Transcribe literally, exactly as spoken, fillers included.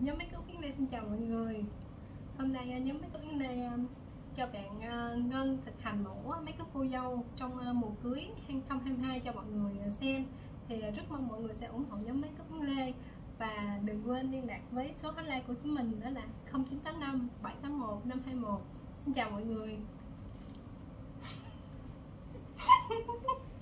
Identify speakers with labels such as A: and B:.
A: Nhóm Make Up Yến Lê xin chào mọi người. Hôm nay nhóm Make Up Yến Lê cho bạn Ngân thực hành mẫu make up cô dâu trong mùa cưới hai không hai hai cho mọi người xem. Thì rất mong mọi người sẽ ủng hộ nhóm Make Up Yến Lê và đừng quên liên lạc với số hotline của chúng mình, đó là không chín tám năm bảy tám một năm hai một. Xin chào mọi người.